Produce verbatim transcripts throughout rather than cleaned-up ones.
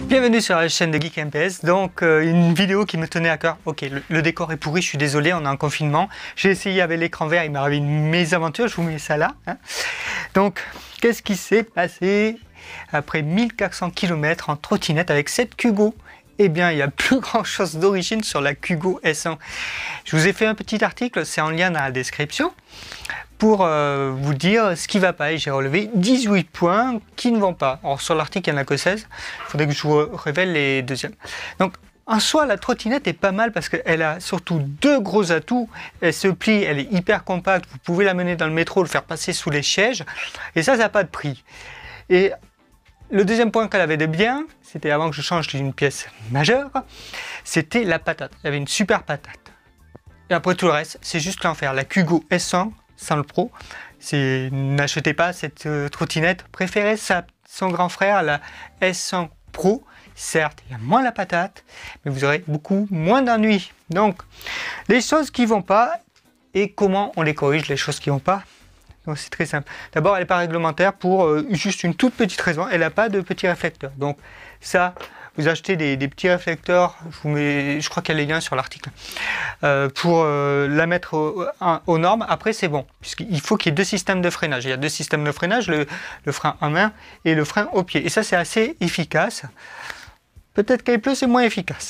Bienvenue sur la chaîne de Geek M P S, donc euh, une vidéo qui me tenait à cœur. Ok, le, le décor est pourri, je suis désolé, on est en confinement. J'ai essayé avec l'écran vert, il m'est arrivé une mésaventure, je vous mets ça là. Hein. Donc, qu'est-ce qui s'est passé après mille quatre cents kilomètres en trottinette avec cette Kugo? Eh bien, il n'y a plus grand chose d'origine sur la Kugo S un. Je vous ai fait un petit article, c'est en lien dans la description, pour euh, vous dire ce qui ne va pas. Et j'ai relevé dix-huit points qui ne vont pas. Alors sur l'article, il n'y en a que seize. Il faudrait que je vous révèle les deuxièmes. Donc, en soi, la trottinette est pas mal parce qu'elle a surtout deux gros atouts. Elle se plie, elle est hyper compacte. Vous pouvez la mener dans le métro, le faire passer sous les sièges. Et ça, ça n'a pas de prix. Et le deuxième point qu'elle avait de bien, c'était avant que je change d'une pièce majeure, c'était la patate. Il y avait une super patate. Et après tout le reste, c'est juste l'enfer. La Kugo S un, sans le Pro, n'achetez pas cette euh, trottinette. Préférez sa, son grand frère, la S un Pro. Certes, il y a moins la patate, mais vous aurez beaucoup moins d'ennuis. Donc, les choses qui ne vont pas, et comment on les corrige, les choses qui ne vont pas. Donc c'est très simple. D'abord, elle n'est pas réglementaire pour euh, juste une toute petite raison. Elle n'a pas de petits réflecteurs. Donc ça, vous achetez des, des petits réflecteurs. Je vous mets, je crois qu'il y a les liens sur l'article euh, pour euh, la mettre au, au, aux normes. Après, c'est bon, puisqu'il faut qu'il y ait deux systèmes de freinage. Il y a deux systèmes de freinage, le, le frein en main et le frein au pied. Et ça, c'est assez efficace. Peut-être qu'avec plus, c'est moins efficace.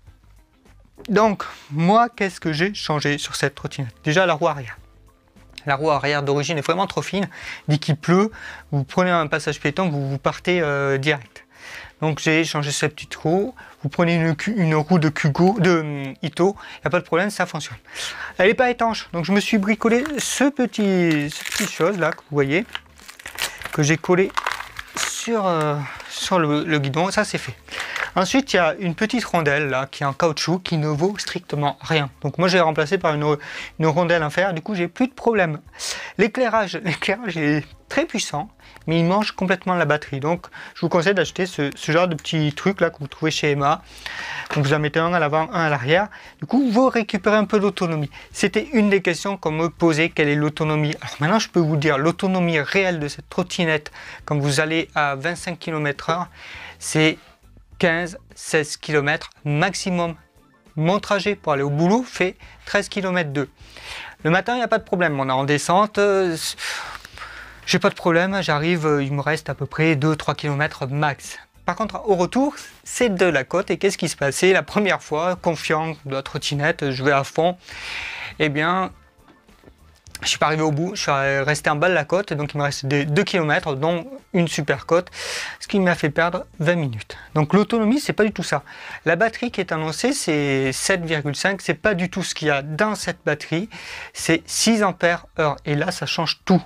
Donc, moi, qu'est-ce que j'ai changé sur cette trottinette? Déjà, la roue arrière. La roue arrière d'origine est vraiment trop fine. Dès qu'il pleut, vous prenez un passage piéton, vous, vous partez euh, direct. Donc j'ai changé cette petite roue. Vous prenez une, une roue de Kugo, de um, Ito, il n'y a pas de problème, ça fonctionne. Elle n'est pas étanche, donc je me suis bricolé ce petit, ce petit chose là que vous voyez, que j'ai collé sur, euh, sur le, le guidon. Ça c'est fait. Ensuite, il y a une petite rondelle là, qui est en caoutchouc qui ne vaut strictement rien. Donc moi, j'ai remplacé par une, une rondelle en fer. Du coup, j'ai plus de problème. L'éclairage, l'éclairage est très puissant, mais il mange complètement la batterie. Donc, je vous conseille d'acheter ce, ce genre de petit truc là que vous trouvez chez Emma. Donc, vous en mettez un à l'avant, un à l'arrière. Du coup, vous récupérez un peu d'autonomie. C'était une des questions qu'on me posait. Quelle est l'autonomie? Alors maintenant, je peux vous dire l'autonomie réelle de cette trottinette quand vous allez à vingt-cinq kilomètres heure, c'est quinze à seize kilomètres maximum. Mon trajet pour aller au boulot fait treize kilomètres deux. Le matin, il n'y a pas de problème. On est en descente. Euh, j'ai pas de problème. J'arrive, euh, il me reste à peu près deux à trois kilomètres max. Par contre, au retour, c'est de la côte. Et qu'est-ce qui se passait? La première fois, confiant de la trottinette, je vais à fond. Eh bien, je suis pas arrivé au bout, je suis resté en bas de la côte, donc il me reste deux kilomètres, dont une super côte, ce qui m'a fait perdre vingt minutes. Donc l'autonomie, c'est pas du tout ça. La batterie qui est annoncée, c'est sept virgule cinq, c'est pas du tout ce qu'il y a dans cette batterie, c'est six ampères heure, et là, ça change tout.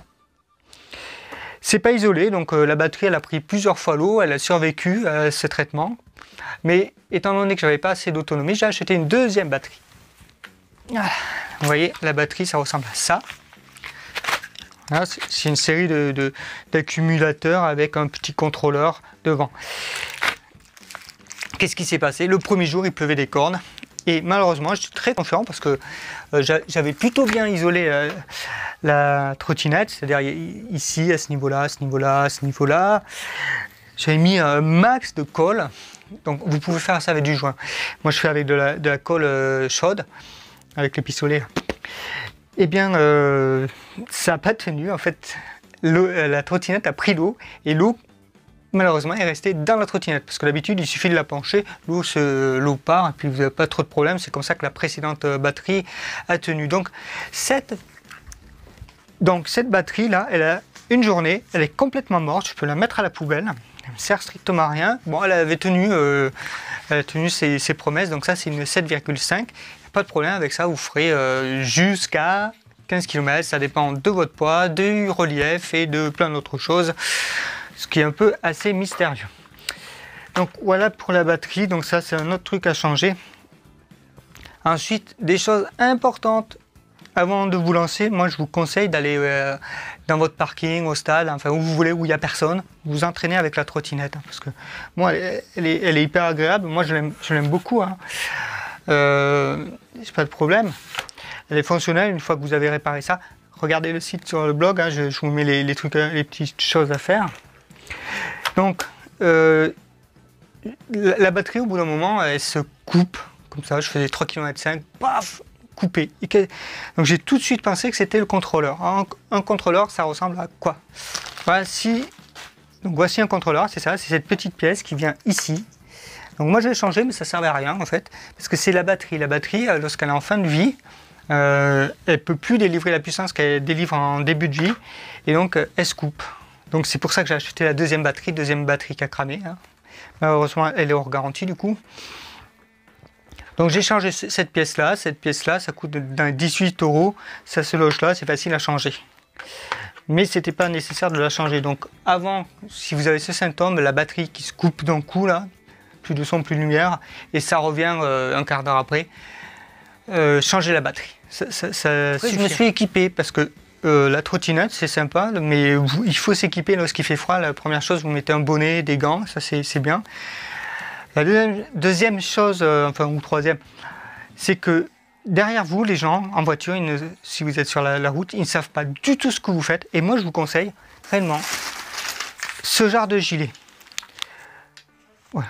C'est pas isolé, donc euh, la batterie, elle a pris plusieurs fois l'eau, elle a survécu à ce traitement, mais étant donné que j'avais pas assez d'autonomie, j'ai acheté une deuxième batterie. Vous voyez, la batterie, ça ressemble à ça. C'est une série de, de, d'accumulateurs avec un petit contrôleur devant. Qu'est-ce qui s'est passé? Le premier jour, il pleuvait des cornes. Et malheureusement, je suis très confiant parce que euh, j'avais plutôt bien isolé euh, la trottinette. C'est-à-dire ici, à ce niveau-là, à ce niveau-là, à ce niveau-là. J'avais mis un max de colle. Donc vous pouvez faire ça avec du joint. Moi, je fais avec de la, de la colle euh, chaude, avec le pistolet. Eh bien, euh, ça n'a pas tenu. En fait, la trottinette a pris l'eau et l'eau, malheureusement, est restée dans la trottinette. Parce que d'habitude, il suffit de la pencher, l'eau l'eau part et puis vous n'avez pas trop de problème. C'est comme ça que la précédente batterie a tenu. Donc, cette, donc, cette batterie-là, elle a une journée, elle est complètement morte. Je peux la mettre à la poubelle. Elle ne sert strictement à rien. Bon, elle avait tenu, euh, elle a tenu ses, ses promesses. Donc ça, c'est une sept virgule cinq. Pas de problème avec ça, vous ferez euh, jusqu'à quinze kilomètres, ça dépend de votre poids, du relief et de plein d'autres choses, ce qui est un peu assez mystérieux. Donc voilà pour la batterie, donc ça c'est un autre truc à changer. Ensuite, des choses importantes, avant de vous lancer, moi je vous conseille d'aller euh, dans votre parking, au stade, enfin où vous voulez, où il n'y a personne, vous entraînez avec la trottinette, hein, parce que moi elle, elle, est, elle est hyper agréable, moi je l'aime beaucoup. Hein. Euh, c'est pas de problème, elle est fonctionnelle une fois que vous avez réparé ça. Regardez le site sur le blog, hein, je, je vous mets les, les trucs, les petites choses à faire. Donc euh, la, la batterie, au bout d'un moment, elle se coupe. Comme ça, je faisais trois kilomètres cinq, paf, coupé. Et que, donc j'ai tout de suite pensé que c'était le contrôleur. Un, un contrôleur, ça ressemble à quoi? Voici, donc voici un contrôleur, c'est ça, c'est cette petite pièce qui vient ici. Donc moi je l'ai changé, mais ça ne servait à rien en fait, parce que c'est la batterie. La batterie, lorsqu'elle est en fin de vie, euh, elle ne peut plus délivrer la puissance qu'elle délivre en début de vie, et donc elle se coupe. Donc c'est pour ça que j'ai acheté la deuxième batterie, deuxième batterie qui a cramé. Hein. Malheureusement, elle est hors garantie du coup. Donc j'ai changé cette pièce-là, cette pièce-là, ça coûte d'un dix-huit euros, ça se loge là, c'est facile à changer. Mais ce n'était pas nécessaire de la changer. Donc avant, si vous avez ce symptôme, la batterie qui se coupe d'un coup là, plus de son, plus de lumière, et ça revient euh, un quart d'heure après, euh, changez la batterie. Ça, ça, ça après, je me suis équipé parce que euh, la trottinette c'est sympa, mais vous, il faut s'équiper lorsqu'il fait froid. La première chose, vous mettez un bonnet, des gants, ça c'est bien. La deuxième, deuxième chose, euh, enfin ou troisième, c'est que derrière vous, les gens en voiture, ils ne, si vous êtes sur la, la route, ils ne savent pas du tout ce que vous faites. Et moi, je vous conseille réellement ce genre de gilet. Voilà.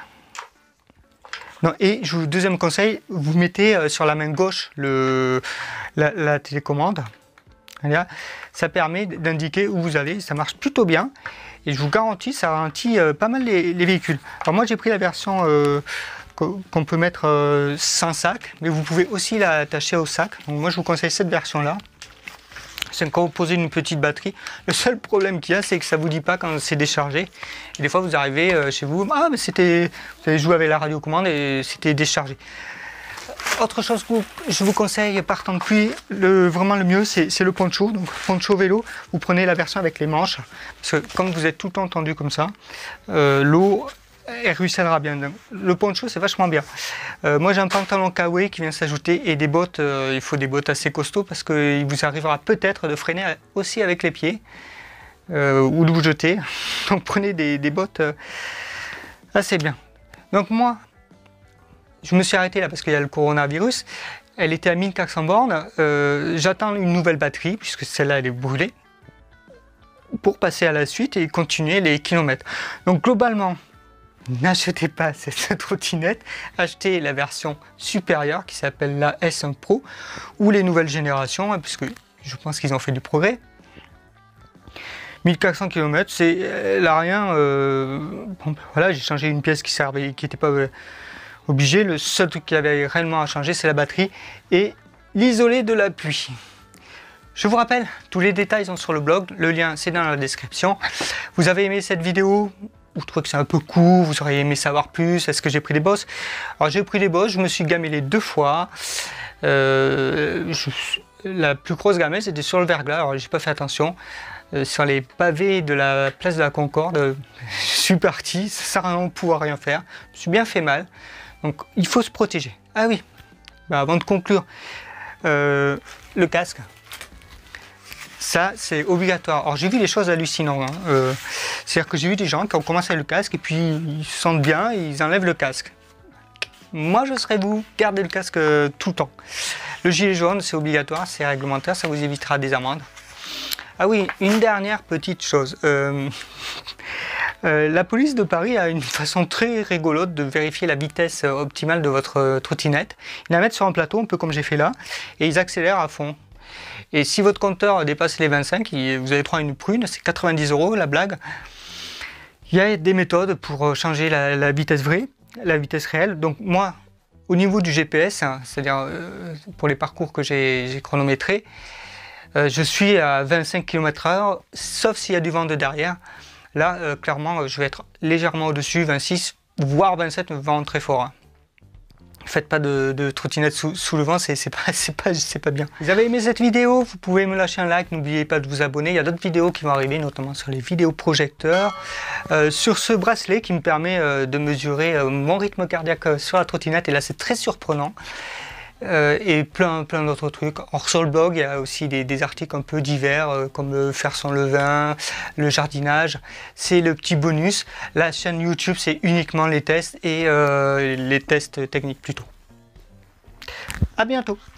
Non, et je vous, deuxième conseil, vous mettez euh, sur la main gauche le, la, la télécommande. Là, ça permet d'indiquer où vous allez. Ça marche plutôt bien. Et je vous garantis, ça ralentit euh, pas mal les, les véhicules. Alors moi, j'ai pris la version euh, qu'on peut mettre euh, sans sac, mais vous pouvez aussi l'attacher au sac. Donc moi, je vous conseille cette version-là. C'est quand vous posez une petite batterie. Le seul problème qu'il y a, c'est que ça ne vous dit pas quand c'est déchargé. Et des fois, vous arrivez euh, chez vous, ah, mais c'était, vous avez joué avec la radiocommande et c'était déchargé. Autre chose que je vous conseille, partant de pluie, le, vraiment le mieux, c'est le poncho. Donc poncho vélo, vous prenez la version avec les manches. Parce que comme vous êtes tout le temps tendu comme ça, euh, l'eau, elle ruissellera bien. Le poncho, c'est vachement bien. Euh, moi, j'ai un pantalon kawaii qui vient s'ajouter et des bottes, euh, il faut des bottes assez costauds parce qu'il vous arrivera peut-être de freiner aussi avec les pieds euh, ou de vous jeter. Donc prenez des, des bottes euh, assez bien. Donc moi, je me suis arrêté là parce qu'il y a le coronavirus. Elle était à mille quatre cents bornes. Euh, J'attends une nouvelle batterie puisque celle-là, elle est brûlée pour passer à la suite et continuer les kilomètres. Donc globalement, n'achetez pas cette trottinette, achetez la version supérieure qui s'appelle la S un Pro ou les nouvelles générations, puisque je pense qu'ils ont fait du progrès. mille quatre cents kilomètres, c'est elle a rien. Euh, bon, voilà, j'ai changé une pièce qui servait, qui n'était pas euh, obligée. Le seul truc qui avait réellement à changer, c'est la batterie et l'isolé de la pluie. Je vous rappelle, tous les détails sont sur le blog, le lien c'est dans la description. Vous avez aimé cette vidéo? Vous trouvez que c'est un peu court, vous auriez aimé savoir plus, est-ce que j'ai pris des bosses? Alors j'ai pris des bosses, je me suis gamellé deux fois. Euh, je, la plus grosse gamelle c'était sur le verglas, alors j'ai pas fait attention. Euh, sur les pavés de la place de la Concorde, euh, je suis parti, ça sert à rien de pouvoir rien faire. Je me suis bien fait mal, donc il faut se protéger. Ah oui, bah, avant de conclure, euh, le casque. Ça, c'est obligatoire. Alors, j'ai vu des choses hallucinantes. Hein. Euh, C'est-à-dire que j'ai vu des gens qui ont commencé avec le casque et puis ils se sentent bien et ils enlèvent le casque. Moi, je serais vous, gardez le casque euh, tout le temps. Le gilet jaune, c'est obligatoire, c'est réglementaire, ça vous évitera des amendes. Ah oui, une dernière petite chose. Euh, euh, la police de Paris a une façon très rigolote de vérifier la vitesse optimale de votre trottinette. Ils la mettent sur un plateau, un peu comme j'ai fait là, et ils accélèrent à fond. Et si votre compteur dépasse les vingt-cinq, vous avez droit à une prune, c'est quatre-vingt-dix euros la blague. Il y a des méthodes pour changer la, la vitesse vraie, la vitesse réelle. Donc moi, au niveau du G P S, hein, c'est-à-dire euh, pour les parcours que j'ai chronométrés, euh, je suis à vingt-cinq kilomètres heure, sauf s'il y a du vent de derrière. Là, euh, clairement, je vais être légèrement au-dessus, vingt-six, voire vingt-sept, vent très fort. Hein. Faites pas de, de trottinette sous, sous le vent, c'est pas, pas, pas bien. Vous avez aimé cette vidéo? Vous pouvez me lâcher un like, n'oubliez pas de vous abonner. Il y a d'autres vidéos qui vont arriver, notamment sur les vidéos projecteurs. Euh, sur ce bracelet qui me permet euh, de mesurer euh, mon rythme cardiaque sur la trottinette, et là c'est très surprenant. Euh, et plein, plein d'autres trucs. Or sur le blog, il y a aussi des, des articles un peu divers, euh, comme euh, faire son levain, le jardinage. C'est le petit bonus. La chaîne YouTube, c'est uniquement les tests et euh, les tests techniques plutôt. À bientôt.